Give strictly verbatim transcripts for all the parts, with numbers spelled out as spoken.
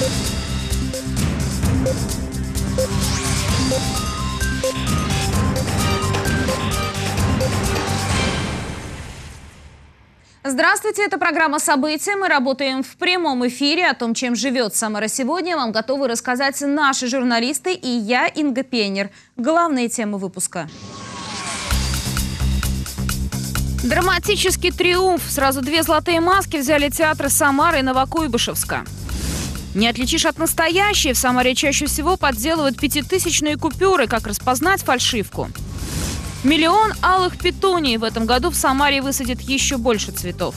Здравствуйте, это программа «События». Мы работаем в прямом эфире. О том, чем живет Самара сегодня, вам готовы рассказать наши журналисты и я, Инга Пенер. Главные темы выпуска. Драматический триумф. Сразу две золотые маски взяли театры Самары и Новокуйбышевска. Не отличишь от настоящей. В Самаре чаще всего подделывают пятитысячные купюры. Как распознать фальшивку? Миллион алых петуний. В этом году в Самаре высадят еще больше цветов.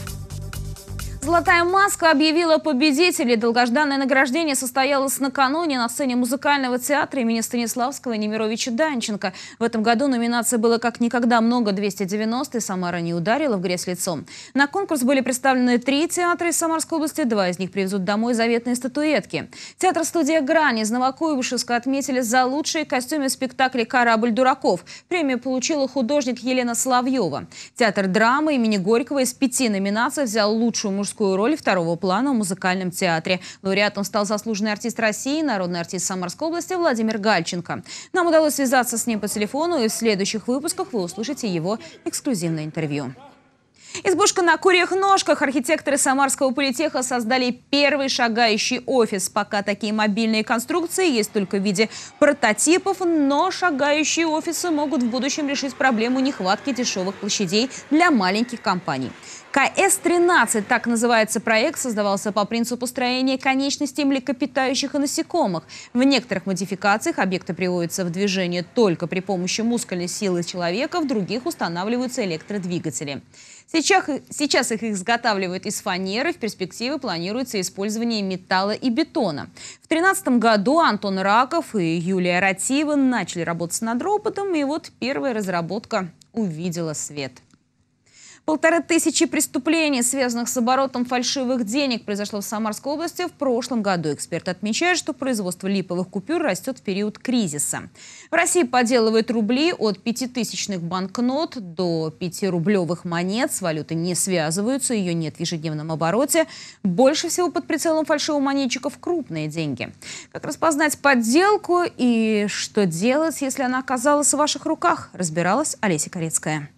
Золотая маска объявила победителей. Долгожданное награждение состоялось накануне на сцене музыкального театра имени Станиславского и Немировича Данченко. В этом году номинаций было как никогда много – двести девяносто, и Самара не ударила в грязь лицом. На конкурс были представлены три театра из Самарской области, два из них привезут домой заветные статуэтки. Театр-студия «Грань» из Новокуйбышевска отметили за лучшие костюмы в спектакле «Корабль дураков». Премию получила художник Елена Соловьева. Театр драмы имени Горького из пяти номинаций взял лучшую мужскую роль второго плана в музыкальном театре. Лауреатом стал заслуженный артист России, народный артист Самарской области Владимир Гальченко. Нам удалось связаться с ним по телефону, и в следующих выпусках вы услышите его эксклюзивное интервью. Избушка на курьих ножках. Архитекторы Самарского политеха создали первый шагающий офис. Пока такие мобильные конструкции есть только в виде прототипов, но шагающие офисы могут в будущем решить проблему нехватки дешевых площадей для маленьких компаний. ка эс тринадцать, так называется проект, создавался по принципу строения конечностей млекопитающих и насекомых. В некоторых модификациях объекты приводятся в движение только при помощи мускульной силы человека, в других устанавливаются электродвигатели. Сейчас, сейчас их изготавливают из фанеры, в перспективе планируется использование металла и бетона. В две тысячи тринадцатом году Антон Раков и Юлия Ратиева начали работать над роботом, и вот первая разработка увидела свет. Полторы тысячи преступлений, связанных с оборотом фальшивых денег, произошло в Самарской области в прошлом году. Эксперты отмечают, что производство липовых купюр растет в период кризиса. В России подделывают рубли от пятитысячных банкнот до пятирублевых монет. С валютой не связываются, ее нет в ежедневном обороте. Больше всего под прицелом фальшивомонетчиков крупные деньги. Как распознать подделку и что делать, если она оказалась в ваших руках, разбиралась Олеся Корецкая.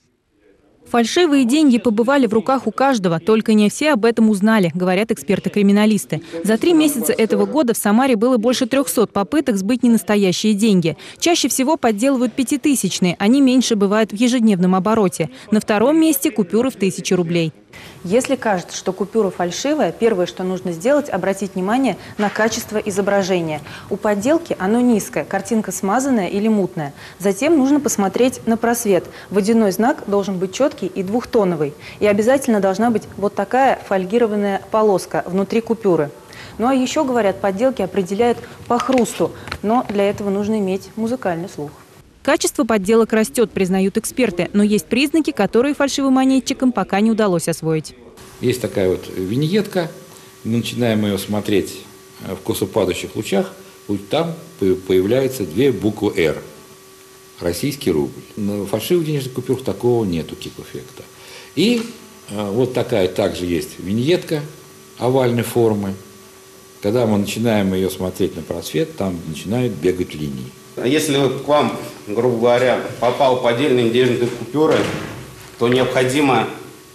Фальшивые деньги побывали в руках у каждого, только не все об этом узнали, говорят эксперты-криминалисты. За три месяца этого года в Самаре было больше трехсот попыток сбыть ненастоящие деньги. Чаще всего подделывают пятитысячные, они меньше бывают в ежедневном обороте. На втором месте купюры в тысячу рублей. Если кажется, что купюра фальшивая, первое, что нужно сделать – обратить внимание на качество изображения. У подделки оно низкое, картинка смазанная или мутная. Затем нужно посмотреть на просвет. Водяной знак должен быть четкий и двухтоновый. И обязательно должна быть вот такая фольгированная полоска внутри купюры. Ну а еще, говорят, подделки определяют по хрусту, но для этого нужно иметь музыкальный слух. Качество подделок растет, признают эксперты, но есть признаки, которые фальшивомонетчикам пока не удалось освоить. Есть такая вот виньетка, мы начинаем ее смотреть в косопадающих лучах, вот там появляются две буквы «Р» – российский рубль. На фальшивых денежных купюрах такого нету типа эффекта. И вот такая также есть виньетка овальной формы. Когда мы начинаем ее смотреть на просвет, там начинают бегать линии. Если к вам, грубо говоря, попал поддельные денежные купюры, то необходимо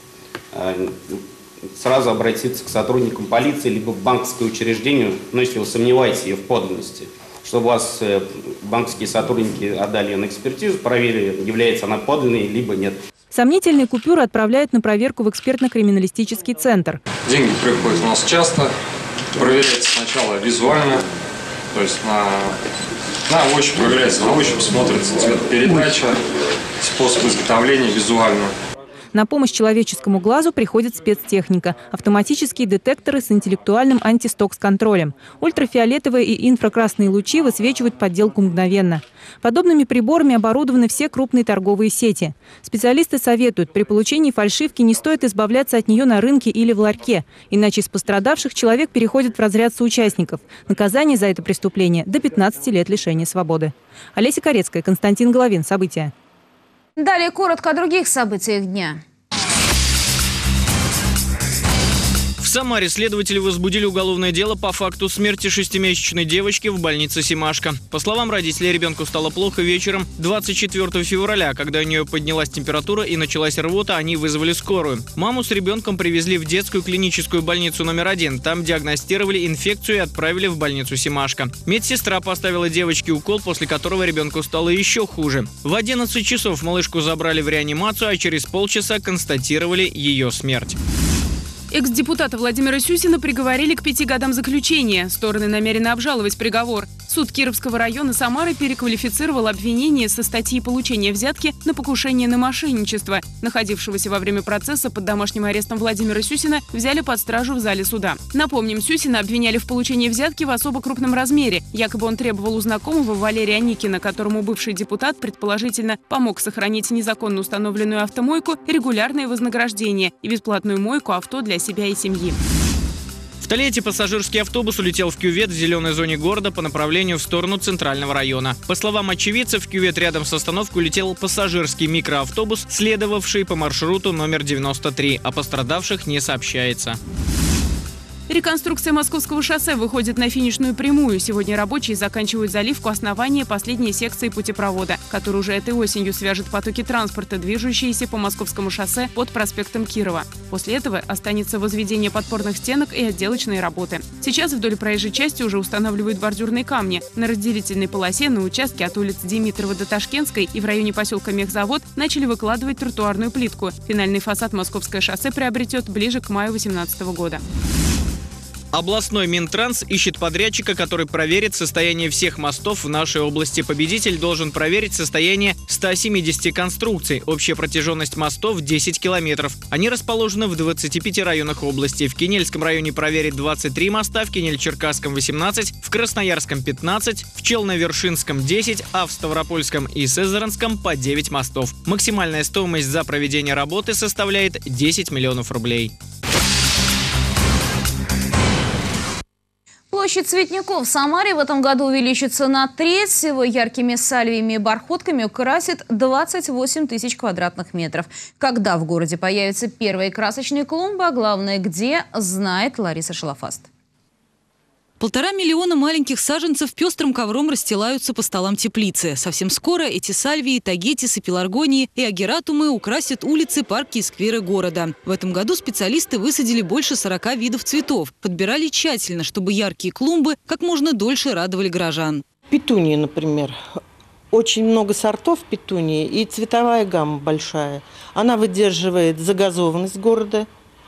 сразу обратиться к сотрудникам полиции либо к банковскому учреждению, но если вы сомневаетесь в подлинности, чтобы вас банковские сотрудники отдали на экспертизу, проверили, является она подлинной либо нет. Сомнительные купюры отправляют на проверку в экспертно-криминалистический центр. Деньги приходят у нас часто, проверяется сначала визуально, то есть на... На ощупь проверяется, на ощупь смотрится цветопередача, способ изготовления визуально. На помощь человеческому глазу приходит спецтехника – автоматические детекторы с интеллектуальным антистокс-контролем. Ультрафиолетовые и инфракрасные лучи высвечивают подделку мгновенно. Подобными приборами оборудованы все крупные торговые сети. Специалисты советуют, при получении фальшивки не стоит избавляться от нее на рынке или в ларьке, иначе из пострадавших человек переходит в разряд соучастников. Наказание за это преступление – до пятнадцати лет лишения свободы. Олеся Корецкая, Константин Головин. События. Далее коротко о других событиях дня. В Самаре следователи возбудили уголовное дело по факту смерти шестимесячной девочки в больнице Семашко. По словам родителей, ребенку стало плохо вечером двадцать четвёртого февраля, когда у нее поднялась температура и началась рвота, они вызвали скорую. Маму с ребенком привезли в детскую клиническую больницу номер один. Там диагностировали инфекцию и отправили в больницу Семашко. Медсестра поставила девочке укол, после которого ребенку стало еще хуже. В одиннадцать часов малышку забрали в реанимацию, а через полчаса констатировали ее смерть. Экс-депутата Владимира Сюсина приговорили к пяти годам заключения. Стороны намерены обжаловать приговор. Суд Кировского района Самары переквалифицировал обвинение со статьи получения взятки на покушение на мошенничество. Находившегося во время процесса под домашним арестом Владимира Сюсина взяли под стражу в зале суда. Напомним, Сюсина обвиняли в получении взятки в особо крупном размере. Якобы он требовал у знакомого Валерия Аникина, которому бывший депутат предположительно помог сохранить незаконно установленную автомойку, регулярное вознаграждение и бесплатную мойку авто для себя и семьи. В Тольятти пассажирский автобус улетел в кювет в зеленой зоне города по направлению в сторону центрального района. По словам очевидцев, в кювет рядом с остановкой улетел пассажирский микроавтобус, следовавший по маршруту номер девяносто три. О пострадавших не сообщается. Реконструкция Московского шоссе выходит на финишную прямую. Сегодня рабочие заканчивают заливку основания последней секции путепровода, который уже этой осенью свяжет потоки транспорта, движущиеся по Московскому шоссе под проспектом Кирова. После этого останется возведение подпорных стенок и отделочные работы. Сейчас вдоль проезжей части уже устанавливают бордюрные камни. На разделительной полосе на участке от улицы Димитрова до Ташкентской и в районе поселка Мехзавод начали выкладывать тротуарную плитку. Финальный фасад Московское шоссе приобретет ближе к маю две тысячи восемнадцатого года. Областной Минтранс ищет подрядчика, который проверит состояние всех мостов в нашей области. Победитель должен проверить состояние ста семидесяти конструкций. Общая протяженность мостов – десять километров. Они расположены в двадцати пяти районах области. В Кинельском районе проверит двадцать три моста, в Кинель-Черкасском – восемнадцать, в Красноярском – пятнадцать, в Челно-Вершинском – десять, а в Ставропольском и Сызранском – по девять мостов. Максимальная стоимость за проведение работы составляет десять миллионов рублей. Площадь цветников в Самаре в этом году увеличится на треть. Всего яркими сальвиями и бархотками украсит двадцать восемь тысяч квадратных метров. Когда в городе появятся первые красочные клумбы, а главное где, знает Лариса Шалафаст. Полтора миллиона маленьких саженцев пестрым ковром расстилаются по столам теплицы. Совсем скоро эти сальвии, тагетисы, пеларгонии и агератумы украсят улицы, парки и скверы города. В этом году специалисты высадили больше сорока видов цветов. Подбирали тщательно, чтобы яркие клумбы как можно дольше радовали горожан. Петунии, например. Очень много сортов петунии и цветовая гамма большая. Она выдерживает загазованность города,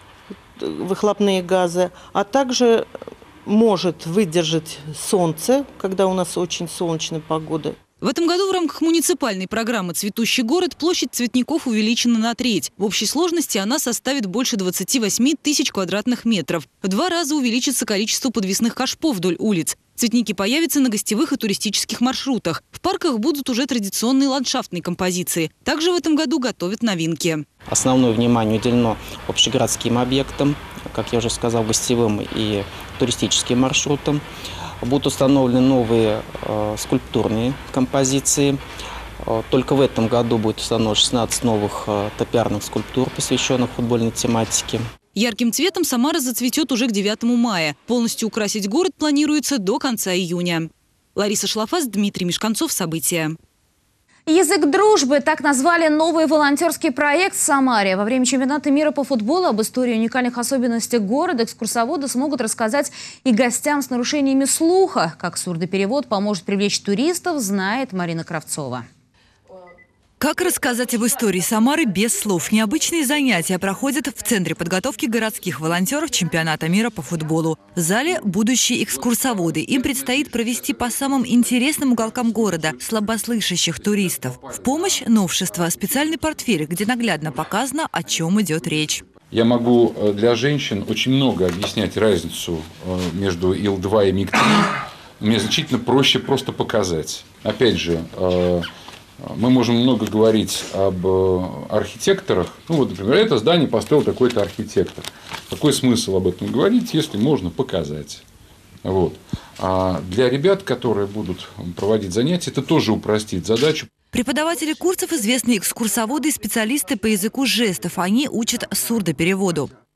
выхлопные газы, а также может выдержать солнце, когда у нас очень солнечная погода. В этом году в рамках муниципальной программы «Цветущий город» площадь цветников увеличена на треть. В общей сложности она составит больше двадцати восьми тысяч квадратных метров. В два раза увеличится количество подвесных кашпо вдоль улиц. Цветники появятся на гостевых и туристических маршрутах. В парках будут уже традиционные ландшафтные композиции. Также в этом году готовят новинки. Основное внимание уделено общегородским объектам, как я уже сказал, гостевым и туристическим маршрутам. Будут установлены новые э, скульптурные композиции. Э, только в этом году будет установлено шестнадцать новых э, топиарных скульптур, посвященных футбольной тематике. Ярким цветом Самара зацветет уже к девятому мая. Полностью украсить город планируется до конца июня. Лариса Шлафас, Дмитрий Мешканцов. События. «Язык дружбы» – так назвали новый волонтерский проект в Самаре. Во время чемпионата мира по футболу об истории и уникальных особенностях города экскурсоводы смогут рассказать и гостям с нарушениями слуха. Как сурдоперевод поможет привлечь туристов, знает Марина Кравцова. Как рассказать об истории Самары без слов? Необычные занятия проходят в Центре подготовки городских волонтеров чемпионата мира по футболу. В зале будущие экскурсоводы. Им предстоит провести по самым интересным уголкам города слабослышащих туристов. В помощь новшества – специальный портфель, где наглядно показано, о чем идет речь. Я могу для женщин очень много объяснять разницу между ил два и миг три. Мне значительно проще просто показать. Опять же, мы можем много говорить об архитекторах. Ну, вот, например, это здание построил такой-то архитектор. Какой смысл об этом говорить, если можно показать? Вот. А для ребят, которые будут проводить занятия, это тоже упростит задачу. Преподаватели курсов – известные экскурсоводы и специалисты по языку жестов. Они учат сурдопереводу.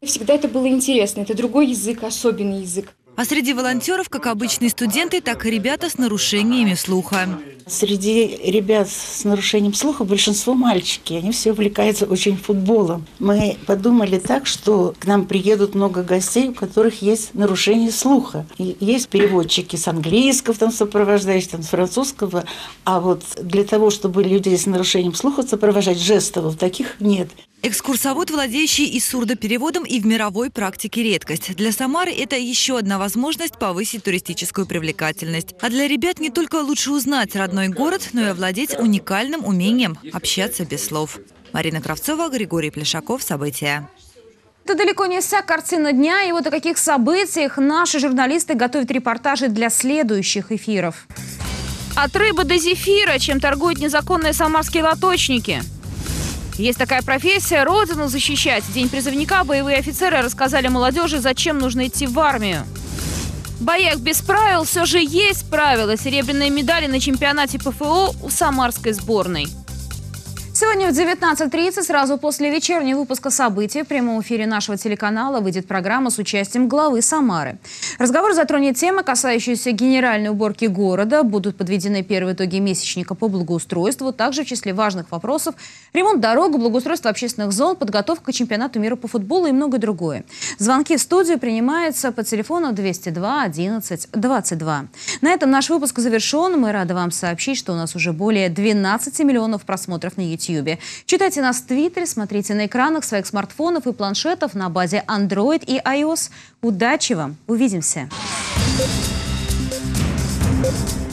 Всегда это было интересно. Это другой язык, особенный язык. А среди волонтеров как обычные студенты, так и ребята с нарушениями слуха. Среди ребят с нарушением слуха большинство мальчики. Они все увлекаются очень футболом. Мы подумали так, что к нам приедут много гостей, у которых есть нарушение слуха. И есть переводчики с английского, там сопровождающие, там, с французского. А вот для того, чтобы людей с нарушением слуха сопровождать жестовых, таких нет. Экскурсовод, владеющий и сурдопереводом, и в мировой практике редкость. Для Самары это еще одна возможность повысить туристическую привлекательность. А для ребят не только лучше узнать родной город, но и овладеть уникальным умением общаться без слов. Марина Кравцова, Григорий Плешаков. События. Это далеко не вся картина дня. И вот о каких событиях наши журналисты готовят репортажи для следующих эфиров. От рыбы до зефира, чем торгуют незаконные самарские лоточники. Есть такая профессия – родину защищать. В день призывника боевые офицеры рассказали молодежи, зачем нужно идти в армию. В боях без правил все же есть правила. Серебряные медали на чемпионате ПФО у самарской сборной. Сегодня в девятнадцать тридцать, сразу после вечернего выпуска событий, в прямом эфире нашего телеканала выйдет программа с участием главы Самары. Разговор затронет темы, касающиеся генеральной уборки города. Будут подведены первые итоги месячника по благоустройству. Также в числе важных вопросов ремонт дорог, благоустройство общественных зон, подготовка к чемпионату мира по футболу и многое другое. Звонки в студию принимаются по телефону двести два одиннадцать двадцать два. На этом наш выпуск завершен. Мы рады вам сообщить, что у нас уже более двенадцати миллионов просмотров на YouTube. Читайте нас в Твиттере, смотрите на экранах своих смартфонов и планшетов на базе Android и iOS. Удачи вам! Увидимся!